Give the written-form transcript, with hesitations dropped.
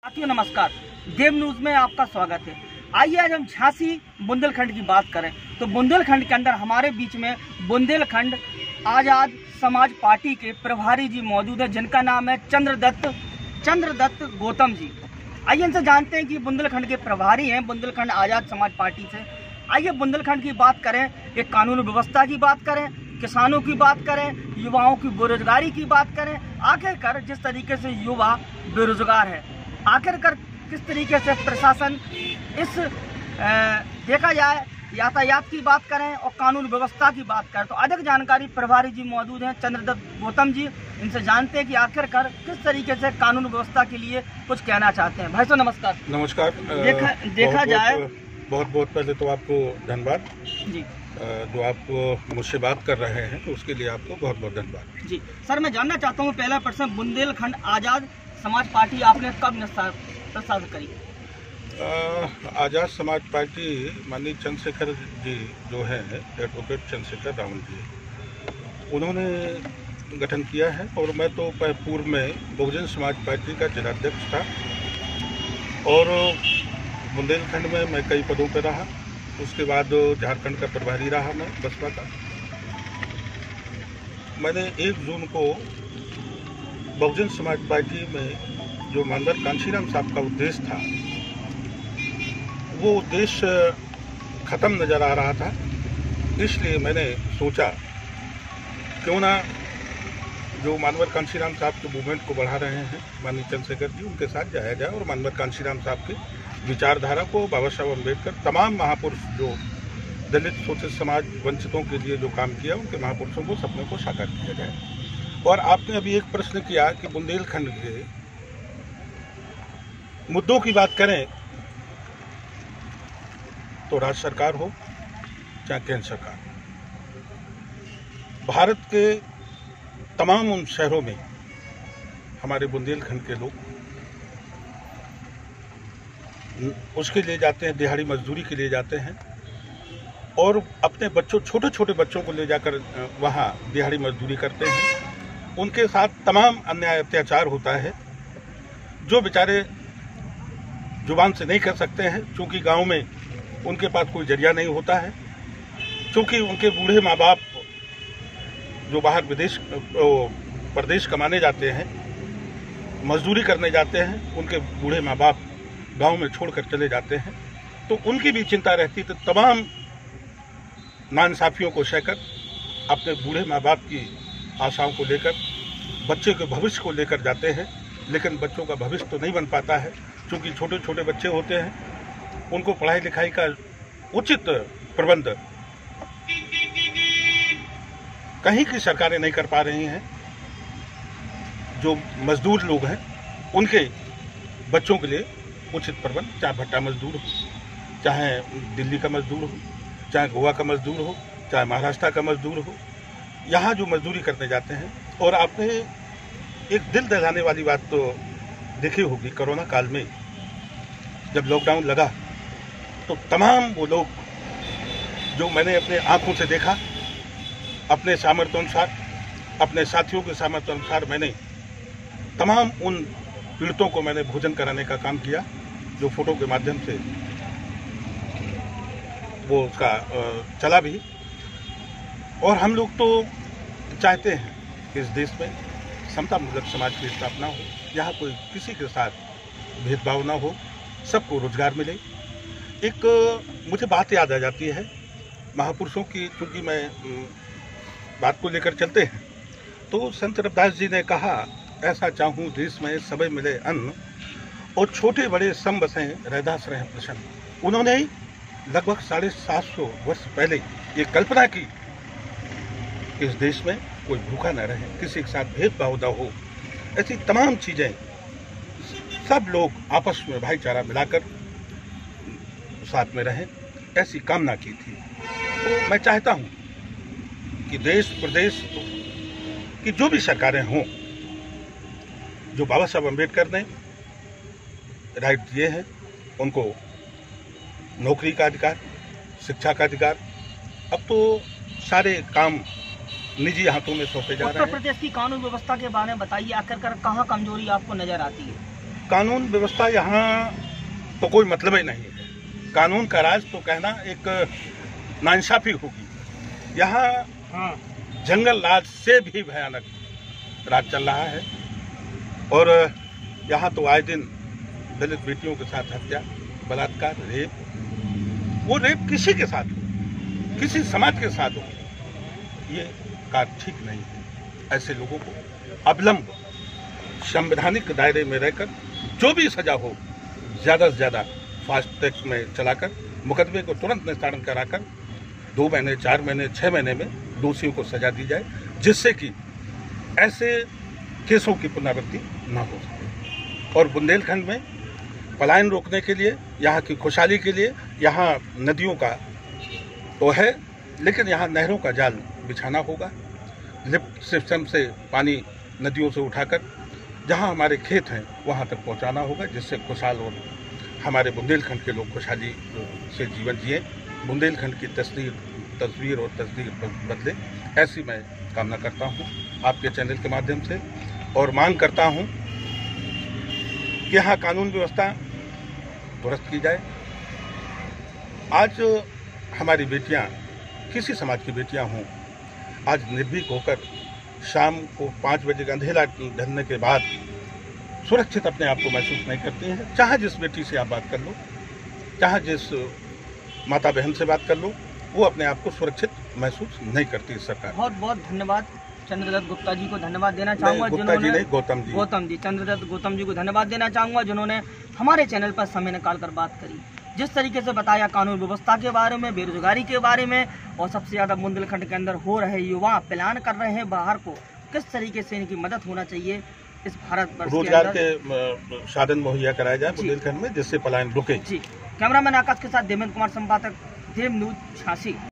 साथियों नमस्कार, देव न्यूज में आपका स्वागत है। आइए आज हम झांसी बुंदेलखंड की बात करें तो बुंदेलखंड के अंदर हमारे बीच में बुंदेलखंड आजाद समाज पार्टी के प्रभारी जी मौजूद है, जिनका नाम है चंद्रदत्त गौतम जी। आइए इनसे जानते हैं कि बुंदेलखंड के प्रभारी हैं बुंदेलखंड आजाद समाज पार्टी से। आइए बुंदेलखंड की बात करें, एक कानून व्यवस्था की बात करें, किसानों की बात करें, युवाओं की बेरोजगारी की बात करें। आखिरकार जिस तरीके से युवा बेरोजगार है, आखिरकार किस तरीके से प्रशासन इस देखा जाए यातायात की बात करें और कानून व्यवस्था की बात करें तो अधिक जानकारी प्रभारी जी मौजूद हैं चंद्रदत्त गौतम जी। इनसे जानते हैं कि आखिरकार किस तरीके से कानून व्यवस्था के लिए कुछ कहना चाहते हैं। भाई साहब नमस्कार। नमस्कार। देखा जाए बहुत बहुत पहले तो आपको धन्यवाद जी, जो आप मुझसे बात कर रहे हैं तो उसके लिए आपको बहुत बहुत धन्यवाद जी। सर मैं जानना चाहता हूँ, पहला प्रश्न, बुंदेलखंड आजाद समाज पार्टी आपने कब प्रस्तावित करी? आजाद समाज पार्टी माननीय चंद्रशेखर जी जो है एडवोकेट चंद्रशेखर रावण जी, उन्होंने गठन किया है और मैं तो पूर्व में बहुजन समाज पार्टी का जिलाध्यक्ष था और बुंदेलखंड में मैं कई पदों पर रहा। उसके बाद झारखंड का प्रभारी रहा मैं बसपा का। मैंने 1 जून को बहुजन समाज पार्टी में जो मानवर कांशीराम साहब का उद्देश्य था वो उद्देश्य ख़त्म नज़र आ रहा था, इसलिए मैंने सोचा क्यों ना जो मानवर कांशीराम साहब के मूवमेंट को बढ़ा रहे हैं माननीय चंद्रशेखर जी, उनके साथ जाया जाए और मानवर कांशीराम साहब के विचारधारा को, बाबा साहब अम्बेडकर, तमाम महापुरुष जो दलित शोषित समाज वंचितों के लिए जो काम किया उनके महापुरुषों को सपने को साकार किया जाए। और आपने अभी एक प्रश्न किया कि बुंदेलखंड के मुद्दों की बात करें तो राज्य सरकार हो चाहे केंद्र सरकार, भारत के तमाम उन शहरों में हमारे बुंदेलखंड के लोग उसके लिए जाते हैं, दिहाड़ी मजदूरी के लिए जाते हैं और अपने बच्चों, छोटे छोटे बच्चों को ले जाकर वहाँ दिहाड़ी मजदूरी करते हैं। उनके साथ तमाम अन्याय अत्याचार होता है जो बेचारे जुबान से नहीं कर सकते हैं, क्योंकि गांव में उनके पास कोई जरिया नहीं होता है, क्योंकि उनके बूढ़े माँ बाप जो बाहर प्रदेश कमाने जाते हैं, मजदूरी करने जाते हैं, उनके बूढ़े माँ बाप गांव में छोड़कर चले जाते हैं, तो उनकी भी चिंता रहती। तो तमाम नाइंसाफियों को सहकर अपने बूढ़े माँ बाप की आशाओं को लेकर, बच्चे के भविष्य को लेकर जाते हैं, लेकिन बच्चों का भविष्य तो नहीं बन पाता है, क्योंकि छोटे छोटे बच्चे होते हैं, उनको पढ़ाई लिखाई का उचित प्रबंध कहीं की सरकारें नहीं कर पा रही हैं। जो मजदूर लोग हैं उनके बच्चों के लिए उचित प्रबंध, चाहे भट्टा मजदूर हो, चाहे दिल्ली का मजदूर हो, चाहे गोवा का मजदूर हो, चाहे महाराष्ट्र का मजदूर हो, यहाँ जो मजदूरी करने जाते हैं। और आपने एक दिल दहलाने वाली बात तो देखी होगी, कोरोना काल में जब लॉकडाउन लगा तो तमाम वो लोग जो मैंने अपने आंखों से देखा, अपने सामर्थ्य अनुसार, अपने साथियों के सामर्थ्य अनुसार मैंने तमाम उन पीड़ितों को मैंने भोजन कराने का काम किया, जो फोटो के माध्यम से वो उसका चला भी। और हम लोग तो चाहते हैं कि इस देश में समतामूलक समाज की स्थापना हो, यहाँ कोई किसी के साथ भेदभाव ना हो, सबको रोजगार मिले। एक मुझे बात याद आ जाती है महापुरुषों की, क्योंकि मैं बात को लेकर चलते हैं तो संत रविदास जी ने कहा, ऐसा चाहूँ देश में सबे मिले अन्न और छोटे बड़े सम बसें रैदास रहें प्रसन्न। उन्होंने लगभग 750 वर्ष पहले ये कल्पना की कि इस देश में कोई भूखा न रहे, किसी के साथ भेदभाव न हो, ऐसी तमाम चीज़ें, सब लोग आपस में भाईचारा मिलाकर साथ में रहें, ऐसी कामना की थी। तो मैं चाहता हूँ कि देश प्रदेश की जो भी सरकारें हों, जो बाबा साहब अम्बेडकर ने राइट दिए हैं, उनको नौकरी का अधिकार, शिक्षा का अधिकार, अब तो सारे काम निजी हाथों में सौंपे जा रहे हैं। उत्तर प्रदेश की कानून व्यवस्था के बारे में बताइए, आखिरकार कहाँ कमजोरी आपको नजर आती है? कानून व्यवस्था यहाँ तो कोई मतलब ही नहीं है। कानून का राज तो कहना एक नाइंसाफी होगी। यहाँ जंगल राज से भी भयानक राज चल रहा है और यहाँ तो आए दिन दलित बेटियों के साथ हत्या, बलात्कार, रेप, वो रेप किसी के साथ हो, किसी समाज के साथ हो, ये कार्य ठीक नहीं है। ऐसे लोगों को अविलंब संवैधानिक दायरे में रहकर जो भी सजा हो ज़्यादा से ज़्यादा फास्ट ट्रैक में चलाकर मुकदमे को तुरंत निस्तारण कराकर 2 महीने, 4 महीने, 6 महीने में दोषियों को सजा दी जाए, जिससे कि ऐसे केसों की पुनरावृत्ति न हो सके। और बुंदेलखंड में पलायन रोकने के लिए, यहाँ की खुशहाली के लिए, यहाँ नदियों का तो है, लेकिन यहाँ नहरों का जाल बिछाना होगा। लिफ्ट सिस्टम से पानी नदियों से उठाकर जहाँ हमारे खेत हैं वहाँ तक पहुँचाना होगा, जिससे खुशहाल और हमारे बुंदेलखंड के लोग खुशहाली से जीवन जिए, बुंदेलखंड की तस्वीर और तस्दीर बदले, ऐसी मैं कामना करता हूँ आपके चैनल के माध्यम से। और मांग करता हूँ कि यहाँ कानून व्यवस्था दुरुस्त की जाए। आज हमारी बेटियाँ, किसी समाज की बेटियाँ हों, आज निर्भीक होकर शाम को 5 बजे का अंधेरा ढलने के बाद सुरक्षित अपने आप को महसूस नहीं करती हैं। चाहे जिस बेटी से आप बात कर लो, चाहे जिस माता बहन से बात कर लो, वो अपने आप को सुरक्षित महसूस नहीं करती। सरकार बहुत बहुत धन्यवाद चंद्रदत्त गुप्ता जी को धन्यवाद देना चाहूँगा, जिन्होंने गौतम जी चंद्रदत्त गौतम जी को धन्यवाद देना चाहूँगा, जिन्होंने हमारे चैनल पर समय निकाल कर बात करी, जिस तरीके से बताया कानून व्यवस्था के बारे में, बेरोजगारी के बारे में, और सबसे ज़्यादा बुंदेलखंड के अंदर हो रहे युवा पलायन कर रहे हैं बाहर को, किस तरीके से इनकी मदद होना चाहिए इस भारत वर्ष रोजगार के साधन मुहैया कराया जाए बुंदेलखंड में, जिससे पलायन रुके। जी, कैमरामैन आकाश के साथ देवेंद्र कुमार, संपादक देव न्यूज झांसी।